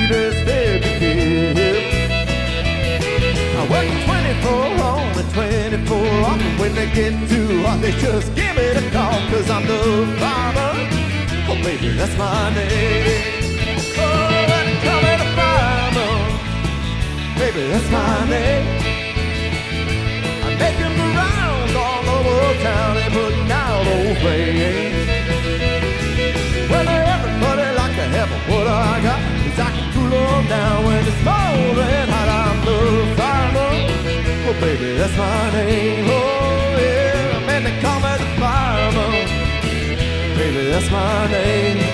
sweetest baby kid. I work 24 on and 24 off, and when they get too hot, they just give me the call, 'cause I'm the fireman. Oh, baby, that's my name. Oh, when they call me the fireman, baby, that's my name. I'm making the rounds all over town and putting out old flames. Well, everybody like to have what I got, 'cause I can cool them down when it's smoldering hot. I'm the fireman. Oh, baby, that's my name. Oh, yeah, man, they call me the fireman. Baby, that's my name.